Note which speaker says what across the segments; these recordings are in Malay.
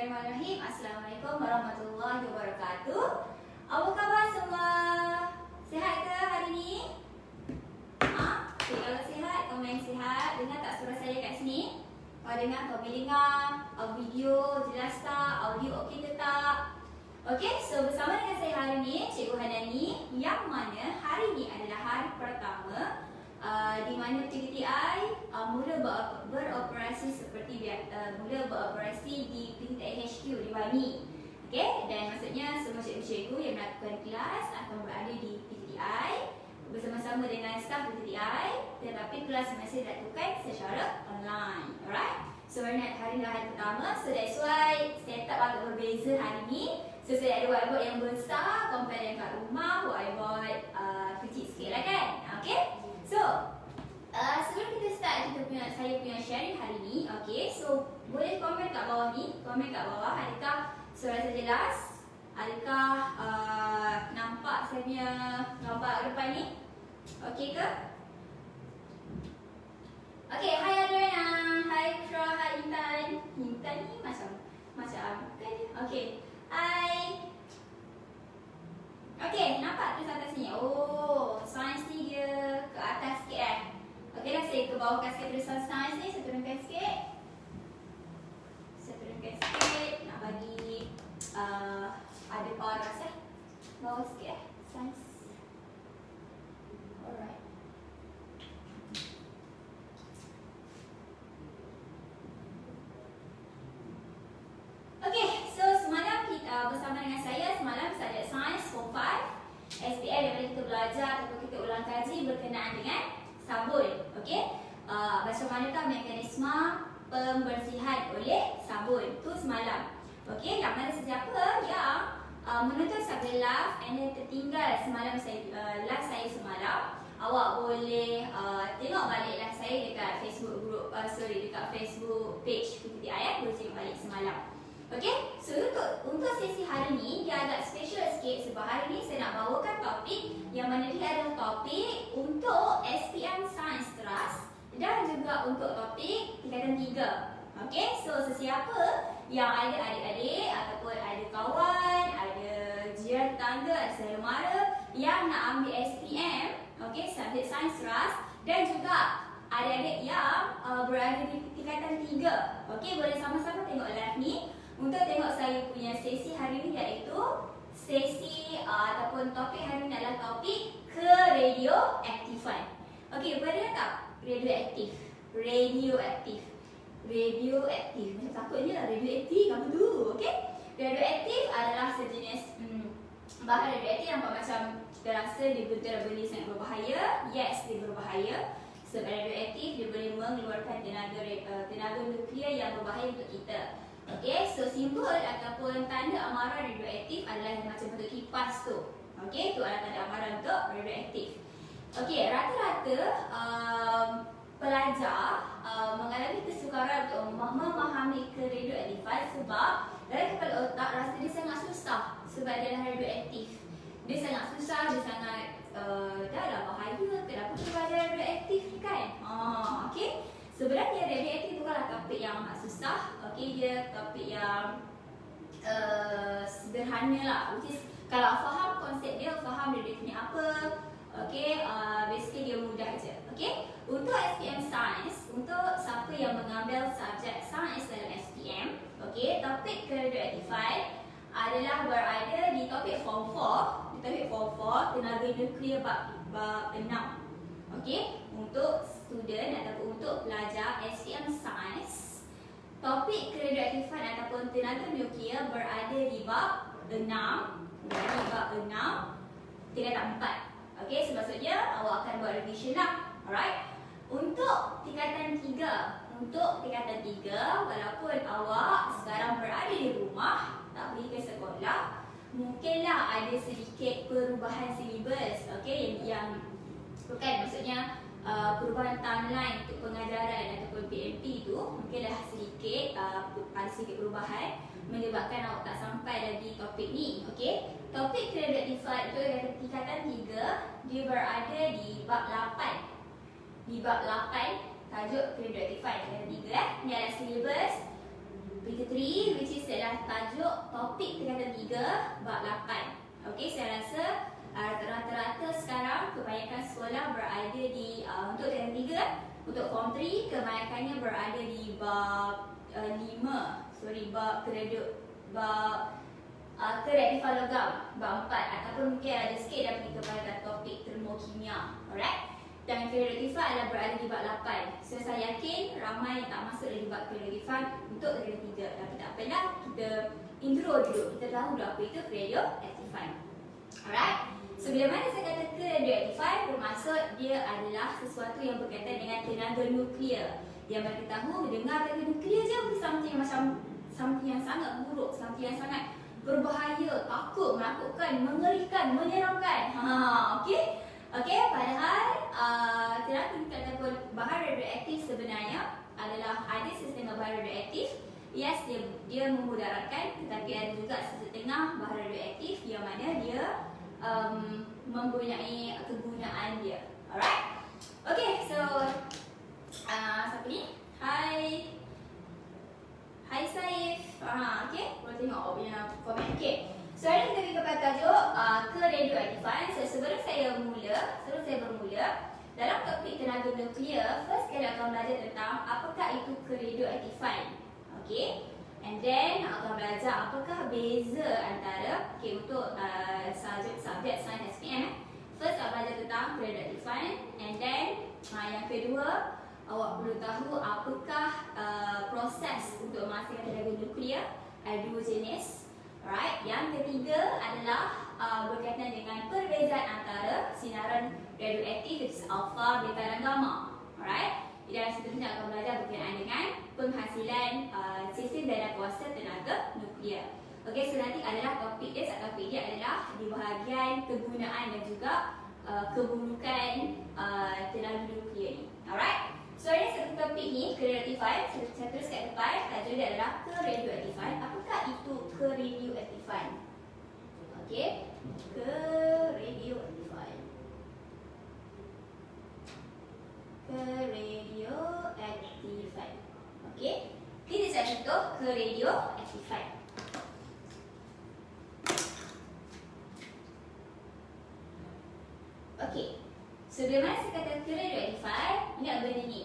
Speaker 1: Bismillahirrahmanirrahim. Assalamualaikum warahmatullahi wabarakatuh. Apa khabar semua? Sihat ke hari ni? Okay, kalau sihat, komen sihat. Dengar tak suara saya kat sini? Kalau dengar, komen dengar. Video jelas tak? Audio okey ke tak? Okey, so bersama dengan saya hari ni, Cikgu Hanani, yang mana hari ni adalah hari pertama di mana PTTI mula beroperasi seperti mula beroperasi di PTTI HQ di Bani. Okey, dan maksudnya semua cikgu-cikgu yang melakukan kelas akan berada di PTTI bersama-sama dengan staf PTTI, tetapi kelas masih dilakukan secara online. Alright. So hari ni hari pertama, so that's why setup agak berbeza hari ni. So saya ada whiteboard yang besar compare dengan kat rumah, whiteboard kecil sikit lah kan. Okay. So sebelum kita start saya punya sharing hari ni, okay, so boleh komen kat bawah ni, komen kat bawah adakah suara saya jelas, adakah nampak saya punya gambar depan ni, okay ke? Okay, hai Adriana, hai Kra, hai Intan. Intan ni macam kan? Okay, hai. Okay, nampak tulis atas ni. Oh, sains ni dia ke atas sikit Okay lah, saya ke bawahkan sikit tulisan sains ni. Saya turunkan sikit. Nak bagi ada paras bawah sikit sains. Alright. Okay, so semalam kita bersama dengan saya, semalam subjek sains form 5 SPM yang kita belajar ataupun kita ulang kaji berkenaan dengan sabun. Okay, macam manakah mekanisme pembersihan oleh sabun tu semalam. Okay, yang mana sesiapa yang menonton sabun live and then tertinggal semalam live saya semalam, awak boleh tengok balik live saya dekat Facebook group, dekat Facebook page PTTI boleh tengok balik semalam. Okay, so untuk sesi hari ni dia agak special sikit sebab hari ni saya nak bawakan topik yang mana dia adalah topik untuk SPM Science Trust dan juga untuk topik tingkatan 3. Okay, so sesiapa yang ada adik-adik ataupun ada kawan, ada jiran tetangga, ada saudara mara yang nak ambil SPM, okay, subjek Science Trust dan juga adik-adik yang berada di tingkatan 3. Okay, boleh sama-sama tengok live ni. Untuk tengok saya punya sesi hari ini, iaitu sesi ataupun topik hari ini adalah topik keradioaktifan. Okey, boleh tak? Radioaktif. Macam takutnya radioaktif apa tu? Okey. Radioaktif adalah sejenis bahan radioaktif yang nampak macam kita rasa dia benda sangat berbahaya. Yes, dia berbahaya. Sebab radioaktif dia boleh mengeluarkan tenaga nuklear yang berbahaya untuk kita. Okey, so simbol ataupun tanda amaran radioaktif adalah yang macam bentuk kipas tu. Okey, tu adalah tanda amaran untuk radioaktif. Okey, rata-rata pelajar mengalami kesukaran untuk memahami keradioaktifan sebab dalam kepala otak rasa dia sangat susah sebab dia adalah radioaktif. Dia sangat susah, dia sangat dah lah bahaya, kenapa kita belajar radioaktif ni kan? Okey. Sebenarnya radioaktif bukanlah topik yang amat susah. Okey, dia topik yang sederhana lah. Which is kalau faham konsep dia, faham radioaktif ni apa, okey, basically dia mudah je. Okey, untuk SPM Science, untuk siapa yang mengambil subjek Science dalam SPM, okey, topik keradioaktifan adalah berada di topik form 4. Di topik form 4 tenaga nuklear bab 6. Okey, untuk student ataupun untuk pelajar SPM Science, topik keradioaktifan ataupun tenaga nuklear berada di bab 6. Berada di bab 6 tingkatan 4. Okey, so maksudnya awak akan buat revision lah. Alright. Untuk tingkatan 3, walaupun awak sekarang berada di rumah, tak pergi ke sekolah, mungkinlah ada sedikit perubahan silibus. Okey, yang bukan maksudnya perubahan timeline untuk pengajaran ataupun PMP tu mungkinlah sedikit ada sedikit perubahan menyebabkan awak tak sampai lagi topik ni. Okey, topik keradioaktifan itu tingkatan 3 dia berada di bab 8. Di bab 8 tajuk keradioaktifan tingkatan 3 ni adalah silibus Week 3 which is adalah tajuk topik tingkatan 3 bab 8. Okey, saya rasa rata-rata sekarang kebanyakan sekolah berada di untuk tingkatan 3 kan? Untuk form 3 kebanyakannya berada di bab 5. Bab kereaktifan logam bab 4 ataupun mungkin ada sikit dah pergi kepada topik termokimia. Alright. Dan kereaktifan adalah berada di bab 8. So saya yakin ramai yang tak masuk di bab kereaktifan untuk tingkatan 3. Tapi tak apalah, kita intro dulu. Kita tahu dulu apa itu kereaktifan. Alright. So bila mana saya kata kereaktifan, bermaksud dia adalah sesuatu yang berkaitan dengan tenaga nuklear. Yang mana kita tahu dengar tenaga nuklear je something yang sangat buruk, something yang sangat berbahaya, takut, menakutkan, mengerikan, menyeramkan. Okey. Okey, padahal tenaga nuklear ataupun bahan radioaktif sebenarnya adalah ada setengah bahan radioaktif. Yes, dia memudaratkan, tetapi ada juga setengah bahan radioaktif yang mana dia mempunyai kegunaan dia. Alright. Okey, so siapa ni? Hai Saif. Okey, boleh tengok punya komen. Okey. So hari ni kita pergi kepada tajuk keradioaktifan. So sebelum saya bermula dalam topik tenaga nuklear, first kali akan belajar tentang apakah itu keradioaktifan. Okey. And then akan belajar apakah beza antara untuk subjek sains SPM. First akan belajar tentang keradioaktifan, and then yang kedua awak perlu tahu apakah proses untuk menghasilkan tenaga nuklear. Ada 2 jenis. Alright. Yang ketiga adalah berkaitan dengan perbezaan antara sinaran radioaktif, which is alpha, beta dan gamma. Alright. Dan seterusnya akan belajar berkenaan dengan penghasilan sistem daya kuasa tenaga nuklear. Okey, so nanti adalah topik dia adalah di bahagian kegunaan dan juga keburukan tenaga nuklear ni. Alright. So ini satu topik ni, keradioaktifan. Saya tulis kat depan, tajuk dia adalah keradioaktifan. Apakah itu keradioaktifan? Okey, keradioaktifan. Keradioaktifan. Okey, kita cari contoh keradioaktifan. Okey. So, bila mana saya kata keradioaktifan, ingat benda ni.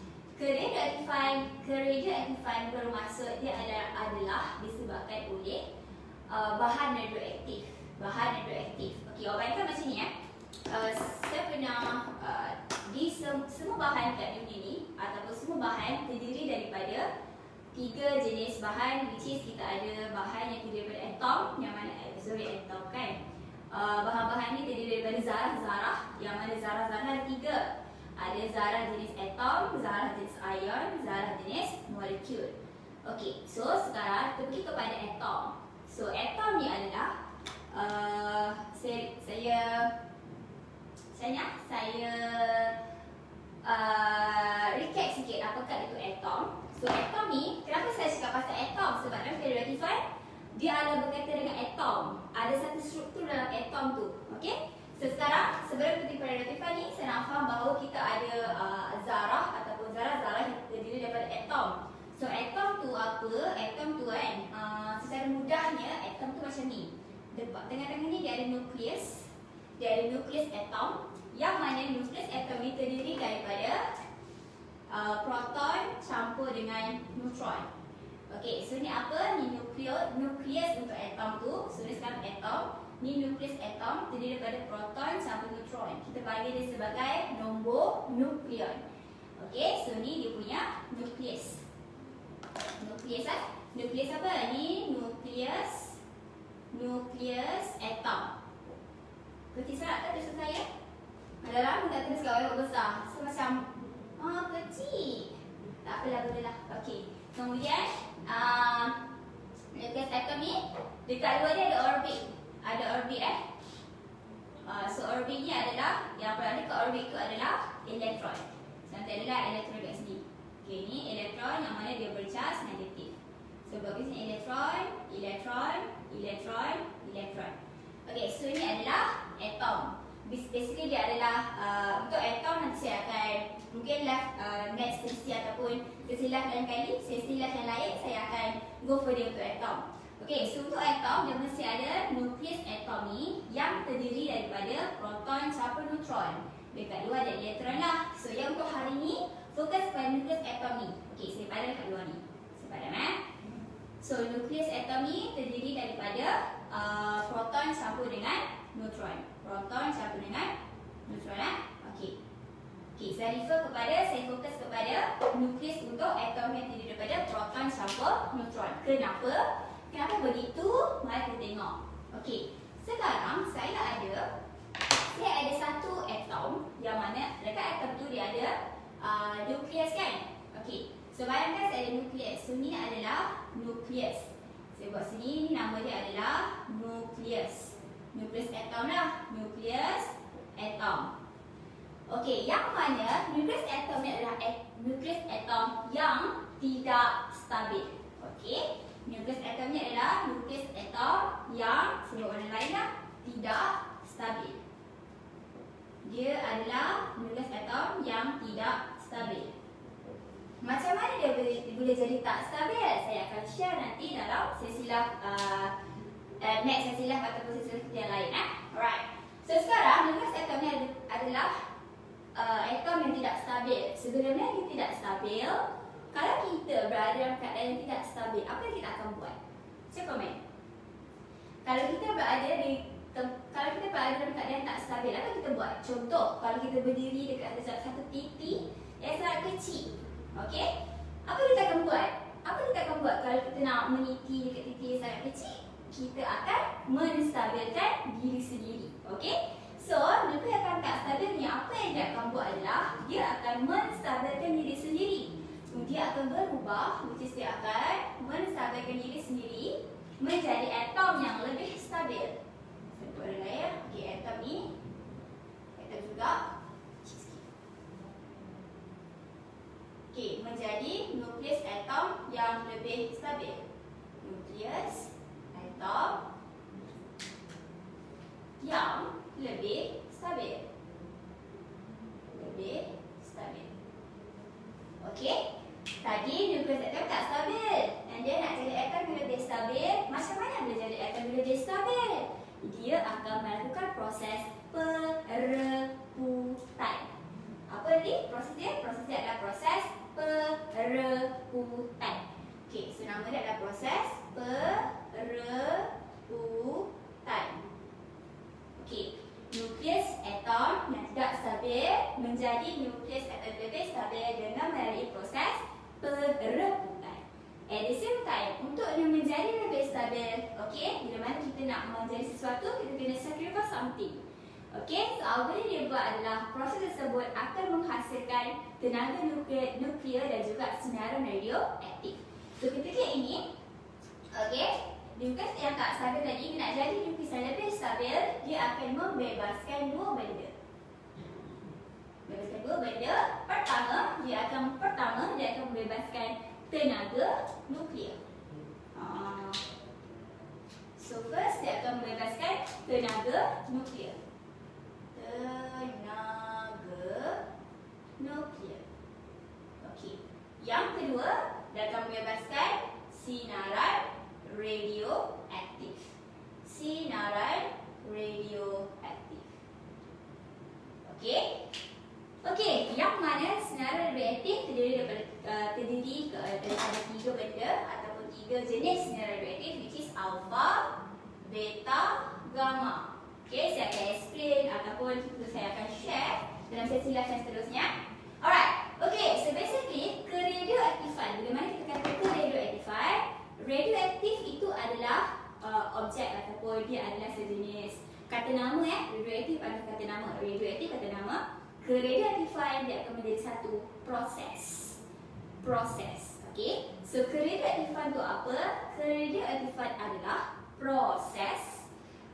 Speaker 1: Keradioaktifan bermaksud dia adalah disebabkan oleh bahan radioaktif. Okey, awak bayangkan macam ni saya pernah di semua bahan kat dunia ni ataupun semua bahan terdiri daripada 3 jenis bahan, which is kita ada bahan yang terdiri daripada atom, yang mana atom kan. Bahan-bahan ni terdiri daripada zarah-zarah, yang mana zarah-zarah ada 3. Ada zarah jenis atom, zarah jenis ion, zarah jenis molekul. Okey, so sekarang kita pergi kepada atom. So atom ni adalah saya recap sikit apakah itu atom. So atom ni, kenapa saya cakap pasal atom? Sebab dalam keradioaktifan dia adalah berkaitan dengan atom. Ada satu struktur dalam atom tu. Okey? So sekarang sebelum kita pergi keradioaktifan ni, saya nak faham bahawa kita ada zarah ataupun zarah-zarah yang terdiri daripada atom. So atom tu apa? Atom tu kan, secara mudahnya atom tu macam ni. Tengah-tengah ni dia ada nukleus. Dia ada nukleus atom, yang mana nukleus atom ni terdiri daripada proton campur dengan neutron. Okey, so ni apa? Ni nukleus untuk atom tu. So ni sekarang atom. Ni nukleus atom terdiri daripada proton campur neutron. Kita panggil dia sebagai nombor nukleon. Okey, so ni dia punya nukleus. Nukleus apa? Ni nukleus atom. Kecil sangat tak tulisan saya? Ada lama tak tulis kat besar. So macam kecil. Tak apalah, bolehlah. Okey. Kemudian nukleus atom ni dekat luar dia ada orbit. So orbit ni adalah yang berada kat orbit tu adalah elektron. Nanti adalah elektron kat sini. Okey, ni elektron yang mana dia bercas negatif. So bagi sini elektron. Okey, so ni adalah atom. Basically dia adalah untuk atom nanti saya akan mungkin next sesi ataupun sesilah lain kali, sesilah yang lain saya akan go further untuk atom. Okey, so untuk atom dia mesti ada nukleus atomi yang terdiri daripada proton campur neutron. Dekat luar ada elektron lah. So yang untuk hari ni fokus pada nukleus atomi. Okey, saya padam kat luar ni. Saya padam So nukleus atomi terdiri daripada proton campur dengan neutron. Proton campur dengan neutron Okey. Okey, saya fokus kepada nukleus untuk atom yang terdiri daripada proton campur neutron. Kenapa? Kenapa begitu? Mari kita tengok. Okey, sekarang saya ada satu atom yang mana dekat atom tu dia ada nukleus kan? Okey. So bayangkan saya ada nukleus. So ni adalah nukleus. Saya buat sini, ni nama dia adalah nukleus. Nukleus atom lah. Nukleus atom. Okey, yang mana nukleus atom ni adalah nukleus atom yang tidak stabil. Okey. Nukleus atom ni adalah nukleus atom yang sebut warna lain lah, tidak stabil. Dia adalah nukleus atom yang tidak stabil. Macam mana dia boleh jadi tak stabil? Saya akan share nanti dalam sesilah next sesilah ataupun sesilah kita yang lain. Alright. So sekarang nukleus atom ni adalah atom yang tidak stabil. Sebenarnya dia tidak stabil. Kalau kita berada dalam keadaan yang tidak stabil, apa yang kita akan buat? Saya komen. Kalau kita berada dalam keadaan tak stabil, apa kita buat? Contoh, kalau kita berdiri dekat satu titik yang sangat kecil, okey? Apa kita akan buat? Kalau kita nak meniti dekat titik yang sangat kecil? Kita akan menstabilkan diri sendiri, okey? So, nukleus akan tak stabil ni, apa yang dia akan buat adalah dia akan menstabilkan diri sendiri. Dia akan berubah, which is dia akan menstabilkan diri sendiri menjadi atom yang lebih stabil. Saya buat ada ya. Okey, atom ni atom juga. Okey, menjadi nukleus atom yang lebih stabil. Nukleus atom yang lebih stabil. Lebih stabil. Okey. Tadi nukleus atom tak stabil. Dan dia nak jadi atom yang lebih stabil. Macam mana boleh jadi atom yang lebih stabil? Dia akan melakukan proses perebutan. Apa ni proses dia? Proses dia adalah proses perebutan. Okey, so nama dia adalah proses perebutan. Okey, nukleus atom yang tidak stabil menjadi nukleus atom lebih stabil dengan melalui proses perebutan. At the same time, untuk dia menjadi lebih stabil, okey, bila mana kita nak menjadi sesuatu, kita kena sacrifice something. Okey, so apa yang dia buat adalah proses tersebut akan menghasilkan tenaga nuklear dan juga sinaran radioaktif. So ketika ini, okey, nukleus yang tak stabil tadi nak jadi nukleus yang lebih stabil, dia akan membebaskan dua benda. Pertama, dia akan membebaskan tenaga nuklear. So first dia akan membebaskan tenaga nuklear. Okey. Yang kedua, dia akan membebaskan sinaran radioaktif. Sinaran radioaktif. Okey. Okey, yang mana sinaran radioaktif terdiri daripada tiga benda ataupun tiga jenis sinaran radioaktif, which is alpha, beta, gamma. Okey, saya akan explain ataupun saya akan share dalam sesi yang seterusnya. Alright. Okey, so basically keradioaktifan. Bagaimana kita kata keradioaktifan? Radioaktif itu adalah objek ataupun dia adalah sejenis kata nama radioaktif adalah kata nama, radioaktif kata nama. Keradioaktifan dia akan menjadi satu proses. Okey. So keradioaktifan itu apa? Keradioaktifan adalah proses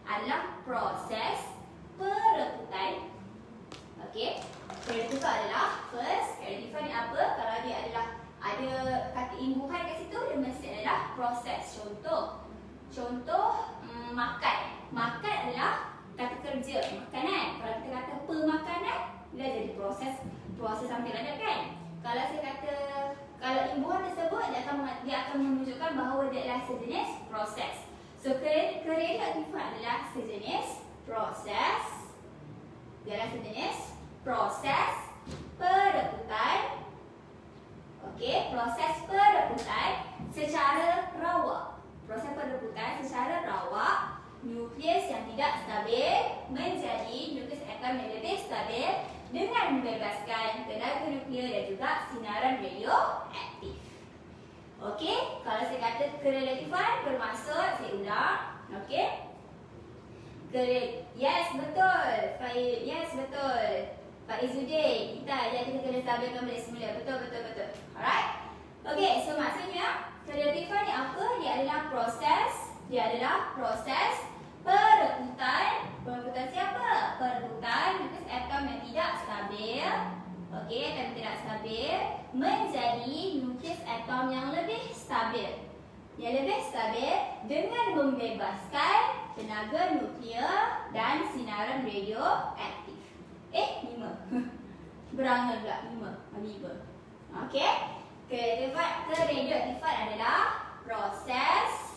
Speaker 1: perebutan. Okey. Keradioaktifan adalah first. Keradioaktifan ni apa? Kalau dia adalah ada kata imbuhan kat situ, dia mesti adalah proses. Contoh makan. Makan adalah kata kerja, makanan. Kalau kita kata pemakanan, dia jadi proses something like that kan. Kalau saya dia akan menunjukkan bahawa dia adalah sejenis proses. So kereaktifan adalah sejenis proses. Dia adalah sejenis proses perebutan. Okey, proses perebutan secara rawak. Proses perebutan secara rawak nukleus yang tidak stabil menjadi nukleus atom yang lebih stabil dengan membebaskan tenaga nuklear dan juga sinaran radioaktif. Okey, kalau saya kata kereaktifan bermaksud, saya ulang. Okey. Yes, betul. Yes, betul. Pak Izzuddin, kita kena stabilkan balik semula. Betul. Alright. Okey, so maksudnya kereaktifan ni apa? Dia adalah proses perebutan. Perebutan siapa? Perebutan nukleus atom yang tidak stabil. Okey, atom tidak stabil menjadi nukleus atom yang lebih stabil. Yang lebih stabil dengan membebaskan tenaga nuklear dan sinaran radioaktif. 5. Berangan pula 5. Okey. Kereaktifan adalah proses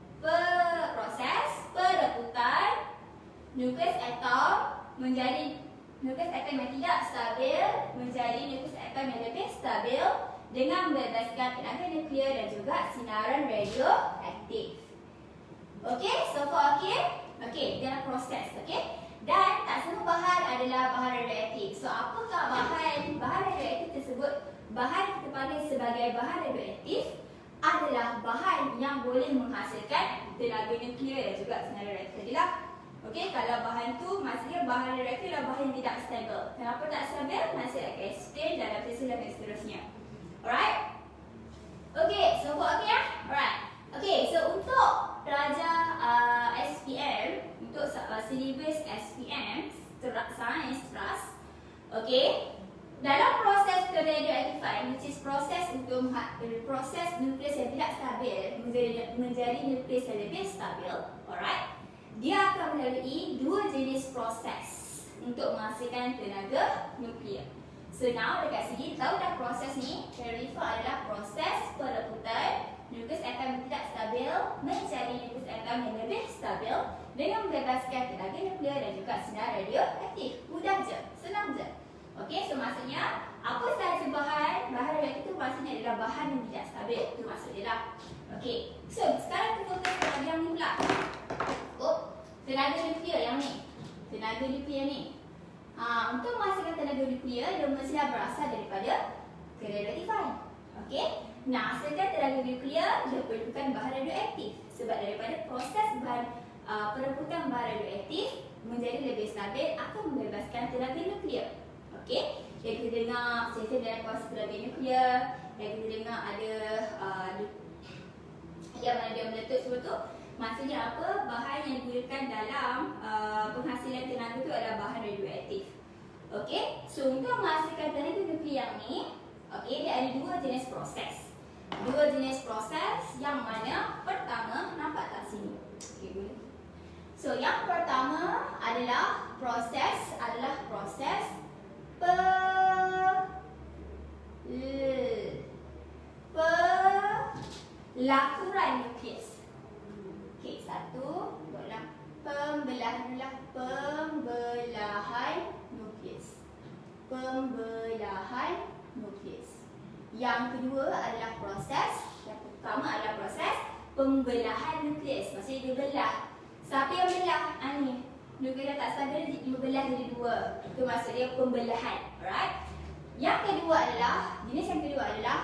Speaker 1: perebutan nukleus atom menjadi nukleus atom yang tidak stabil menjadi nukleus atom yang lebih stabil dengan membebaskan tenaga nuklear dan juga sinaran radioaktif. Okey, so far okey? Okey, dia adalah proses, okey? Dan tak semua bahan adalah bahan radioaktif. So apakah bahan radioaktif tersebut? Bahan kita panggil sebagai bahan radioaktif adalah bahan yang boleh menghasilkan tenaga nuklear dan juga sinaran radioaktif. Jadilah, okey, kalau bahan tu maksudnya bahan radioaktif adalah bahan yang tidak stabil. Kenapa tak stabil? Nanti saya akan explain dalam sesi yang seterusnya. Alright? Okey, so far okey ya? Alright. Okey, so untuk pelajar SPM, untuk silibus SPM, Sains Trust, okey, dalam proses keradioaktifan, which is proses untuk proses nukleus yang tidak stabil menjadi nukleus yang lebih stabil, alright, dia akan melalui dua jenis proses untuk menghasilkan tenaga nuklear. So now dekat sini tahu dah proses ni, keradioaktifan adalah proses perebutan nukleus atom yang tidak stabil menjadi nukleus atom yang lebih stabil dengan membebaskan tenaga nuklear dan juga sinar radioaktif. Mudah je, senang je. Okey, so maksudnya apa sahaja bahan radioaktif itu maksudnya adalah bahan yang tidak stabil. Itu maksudnya lah. Okey, so sekarang kita fokus pada yang ni pula. Tenaga nuklear yang ni. Tenaga nuklear ni. Untuk menghasilkan tenaga nuklear, dia mestilah berasal daripada keradioaktifan. Okey. Nah, hasilkan tenaga nuklear dia perlukan bahan radioaktif. Sebab daripada proses perebutan bahan radioaktif menjadi lebih stabil akan membebaskan tenaga nuklear. Okey. Yang kita dengar sesi dalam proses tenaga nuklear, yang kita dengar ada yang mana dia meletup semua tu. Maksudnya apa? Bahan yang digunakan dalam penghasilan tenaga itu adalah bahan radioaktif. Okey. So untuk menghasilkan tenaga nuklear ni, okey, dia ada dua jenis proses. Dua jenis proses yang mana pertama nampak kat sini. Okey, boleh. So yang pertama adalah proses pelakuran nukleus. Okey, satu, buatlah pembelahan nukleus. Pembelahan nukleus. Yang kedua adalah yang pertama adalah proses pembelahan nukleus. Maksudnya dia belah. Siapa yang belah? Ni. Nukleus tak stabil dibelah jadi dua. Itu maksud dia pembelahan. Alright? Yang kedua adalah, jenis yang kedua adalah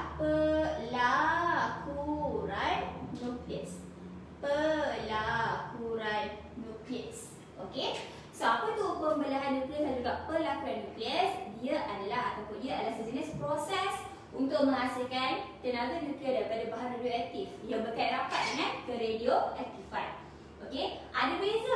Speaker 1: pelakuran nukleus. Pelakuran nukleus. Okey? So apa tu pembelahan nukleus dan juga pelakuran nukleus? Dia adalah sejenis proses untuk menghasilkan tenaga nuklear daripada bahan radioaktif yang berkait rapat dengan keradioaktifan. Okey, ada beza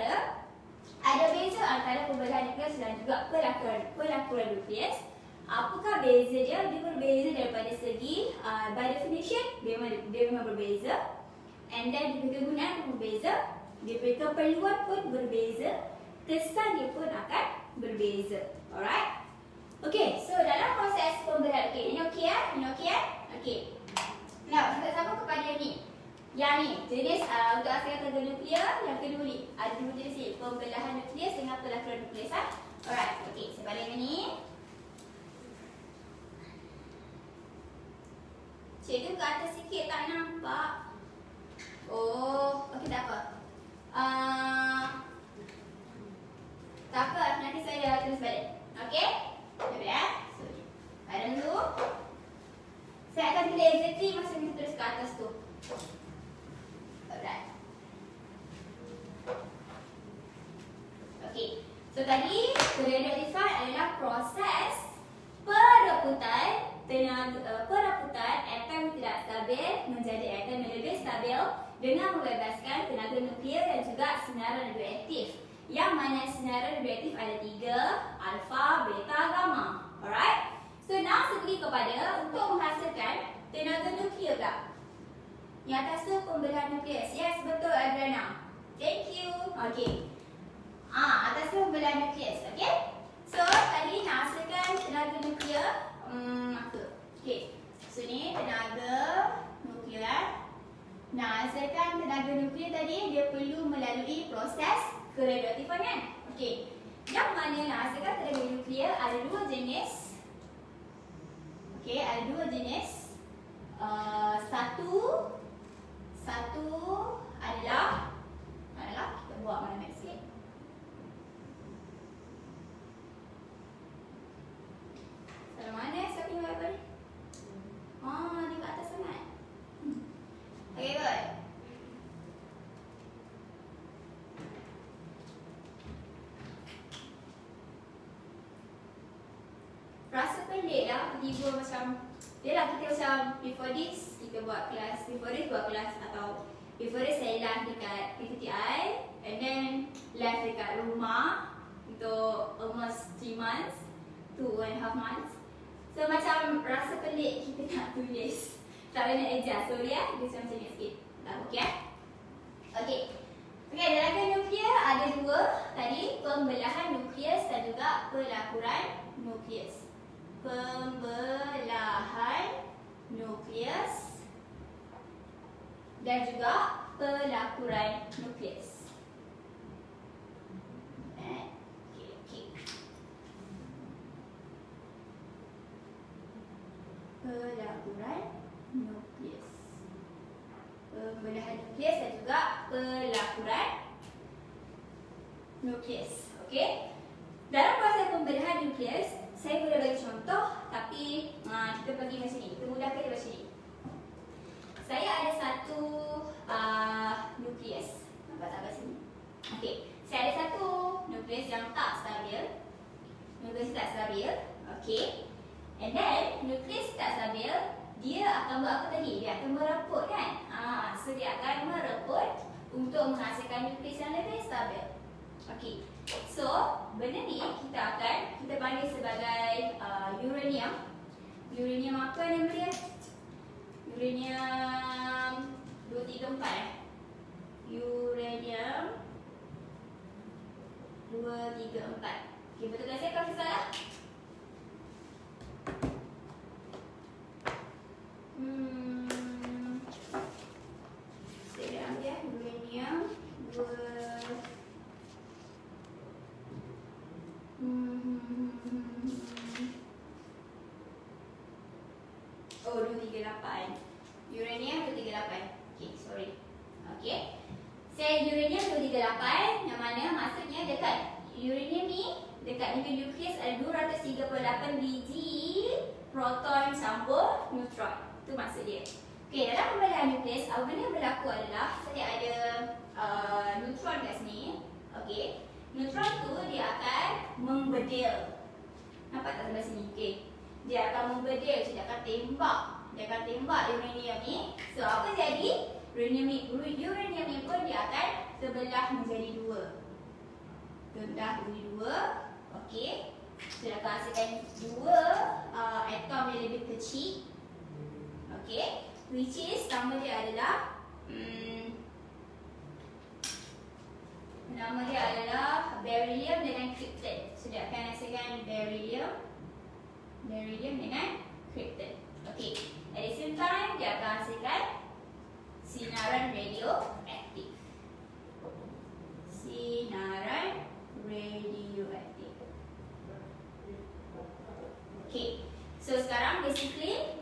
Speaker 1: antara pembelahan nukleus dan juga pelakuran nukleus. Apakah beza dia? Dia berbeza daripada segi by definition dia memang berbeza, and then dia kegunaan pun berbeza, dia keperluan pun berbeza, kesan dia pun akan berbeza. Alright? Okey, so dalam proses pembelahan, okey, ini okey ya? Ini okey ya? Okey. Now, kita sama Ada dua jenis ni, pembelahan nukleus dengan pelakuran nukleus. Alright, okey, saya balik ni. Cikgu ke atas sikit tak nampak. Oh, okey tak apa. Tak apa, nanti saya tulis balik. Okey? Boleh So, ada dulu. Saya akan tulis exactly masa kita tulis ke atas tu. Alright. Okey. So tadi radioaktifan adalah proses perebutan perebutan atom tidak stabil menjadi atom yang lebih stabil dengan membebaskan tenaga nuklear dan juga sinaran radioaktif. Yang mana sinaran radioaktif ada 3, alfa, beta, gamma. Alright? So now saya pergi kepada untuk menghasilkan tenaga nuklear pula. Yang atas tu pembelahan nukleus. Yes, betul Adriana. Thank you. Okay. Atas tu pembelahan nukleus. Okay. So tadi nak hasilkan tenaga nuklear. Apa? Okay. So ni tenaga nuklear. Nak hasilkan tenaga nuklear tadi dia perlu melalui proses keradioaktifan kan? Okay. Yang mana nak hasilkan tenaga nuklear ada dua jenis. Okay, ada dua jenis. Satu adalah kita buat mana next sikit. Salah mana saya tengok apa ni? Dia kat atas sangat. Okay, good. Rasa pelik lah tiba-tiba macam yelah kita macam before this kita buat kelas, atau before this saya live dekat PTTI and then live dekat rumah untuk almost 3 months, 2.5 months. So macam rasa pelik kita nak tulis, tak boleh nak adjust. Sorry dia macam ni sikit. Tak okey Okey. Okey, tenaga nuklear ada dua tadi, pembelahan nukleus dan juga pelakuran nukleus. Pembelahan nukleus dan juga pelakuran nukleus. Okey. Pelakuran nukleus. Pembelahan nukleus dan juga pelakuran nukleus. Okey. Dalam proses pembelahan nukleus, saya boleh bagi contoh, tapi kita pergi macam ni. Kita mudahkan dia macam ni. Saya ada satu nukleus. Nampak tak kat sini? Okey. Saya ada satu nukleus yang tak stabil. Nukleus tak stabil. Okey. And then, nukleus tak stabil, dia akan buat apa tadi? Dia akan mereput kan? So, dia akan mereput untuk menghasilkan nukleus yang lebih stabil. Okey. So, benda ni kita panggil sebagai uranium. Uranium apa nama dia? Uranium 234. Uranium 234. Okey, betulkan saya kalau saya salah? Saya dah ambil uranium 238. Uranium 238. Okey, sorry. Okey. Sel uranium 238 yang mana maksudnya dekat uranium ni, dekat nukleus ada 238 biji proton campur neutron. Itu maksud dia. Okey, dalam pembelahan nukleus, apa benda yang berlaku adalah saya ada neutron kat sini. Okey. Neutron tu dia akan membedil. Nampak tak sebelah sini? Okey. Dia akan membedil, dia akan tembak. Dia akan tembak uranium ni. So apa jadi? Uranium ni pun dia akan terbelah menjadi dua. Terbelah menjadi dua. Okey. So dia akan hasilkan dua atom yang lebih kecil. Okey. Which is nama dia adalah nama dia adalah beryllium dengan krypton. So dia akan hasilkan beryllium dengan krypton. Okey. At the same time dia akan hasilkan sinaran radioaktif. So sekarang basically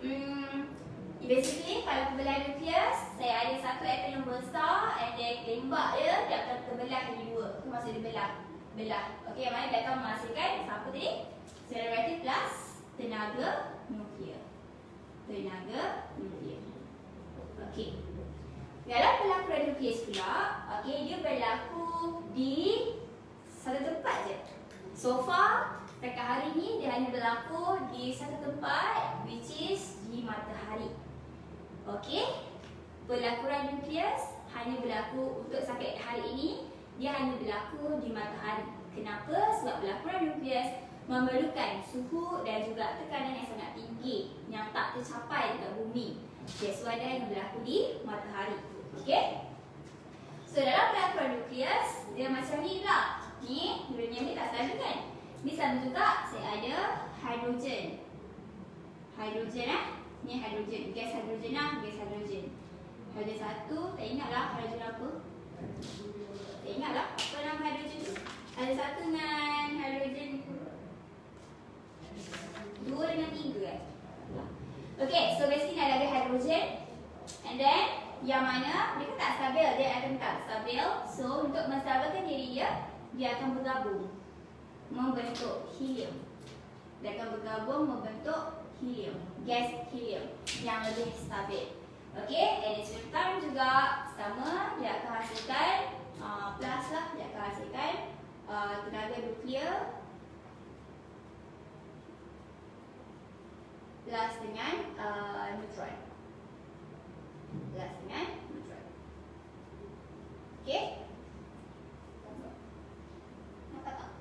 Speaker 1: kalau terbelah nukleus, saya ada satu atom yang besar and then tembak dia akan terbelah jadi dua. Itu maksud dia belah. Okey, yang mana dia akan menghasilkan apa tadi? Secara reaktif plus tenaga nuklear. Okey. Dalam pelakuran nukleus pula, okey, dia berlaku di satu tempat je. So far, setakat hari ni dia hanya berlaku di satu tempat, which is di matahari. Okey, pelakuran nukleus hanya berlaku untuk setakat hari ini, dia hanya berlaku di matahari. Kenapa? Sebab pelakuran nukleus memerlukan suhu dan juga tekanan yang sangat tinggi yang tak tercapai dekat bumi. That's why dia hanya berlaku di matahari. Okey. So dalam pelakuran nukleus dia macam ni pula. Ni uranium ni tak stabil kan? Ni sama juga saya ada hidrogen. Ni hidrogen, gas hidrogen lah, gas hidrogen. Hidrogen satu, tak ingat lah hidrogen apa? Tak ingat lah apa nama hidrogen tu. Ada satu dengan hidrogen 2 dengan 3 kan? Okay, so basically ada hidrogen. And then yang mana dia tak stabil, dia akan tak stabil. So untuk menstabilkan diri dia, dia akan bergabung membentuk helium. Dia akan bergabung membentuk helium, gas helium yang lebih stabil. Okey, and di same time juga sama, dia akan hasilkan plus lah, dia akan hasilkan tenaga nuklear plus dengan neutron. Okey. Nampak tak?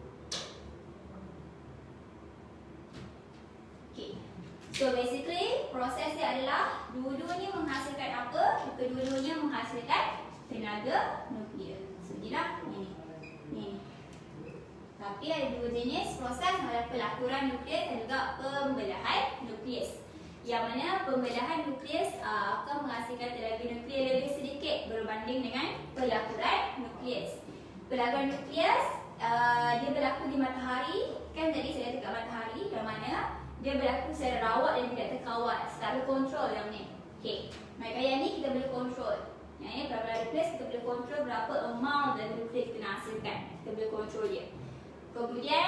Speaker 1: Okey. So basically proses dia adalah dua-duanya menghasilkan apa? Kedua-duanya menghasilkan tenaga nuklear. So inilah ni. Tapi ada dua jenis proses, ada pelakuran nukleus dan juga pembelahan nukleus. Yang mana pembelahan nukleus akan menghasilkan tenaga nuklear lebih sedikit berbanding dengan pelakuran nukleus. Pelakuran nukleus dia berlaku di matahari. Kan tadi saya dekat matahari, yang mana dia berlaku secara rawat dan tidak terkawal, secara kontrol yang ni. Okey, maka yang ni kita boleh kontrol. Yang ni pelakuran nukleus kita boleh kontrol berapa amount dan nukleus kita nak hasilkan. Kita boleh kontrol dia. Kemudian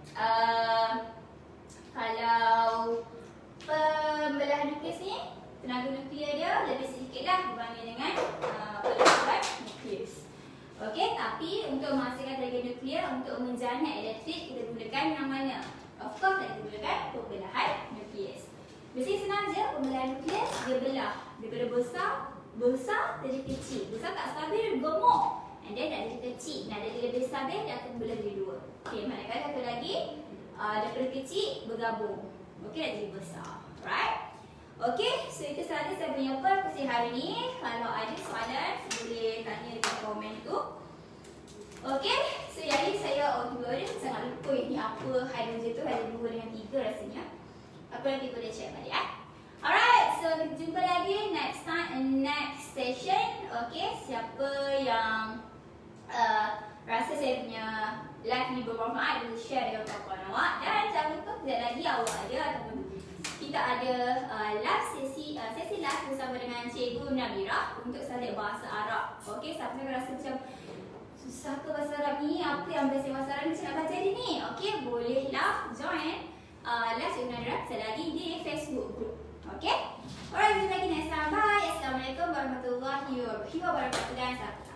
Speaker 1: kalau pembelahan nukleus ni, tenaga nuklear dia lebih sedikit lah berbanding dengan pelakuran nukleus. Okey, tapi untuk menghasilkan tenaga nuklear, untuk menjana elektrik, kita gunakan yang mana? Of course, kita gunakan pembelahan nukleus. Mesti senang je, pembelahan nukleus dia belah daripada besar jadi kecil. Besar tak stabil, gemuk. And then nak jadi kecil, nak jadi lebih stabil, dia akan belah jadi dua. Okey, manakala satu lagi daripada kecil bergabung. Okey, nak jadi besar. Right? Okey, so itu sahaja saya punya perkongsian hari ni. Kalau ada soalan, boleh tanya dekat komen tu. Okey, so jadi saya sangat lupa ni apa hidrogen tu, ada 2 dengan 3 rasanya. Apa nanti boleh check balik Alright, so kita jumpa lagi next time, next session. Okey, siapa yang rasa saya punya live ni bermanfaat, boleh share dengan kawan-kawan awak. Dan jangan lupa sekejap lagi awak ada ataupun kita ada live sesi live bersama dengan Cikgu Nabirah untuk subjek bahasa Arab. Okey, siapa yang rasa macam susah ke bahasa Arab ni, apa yang bahasa Arab ni saya nak belajar ni? Okey, bolehlah join live Cikgu Nabirah sekejap lagi di Facebook group. Okey? Alright, jumpa lagi next time. Bye. Assalamualaikum warahmatullahi wabarakatuh. Dan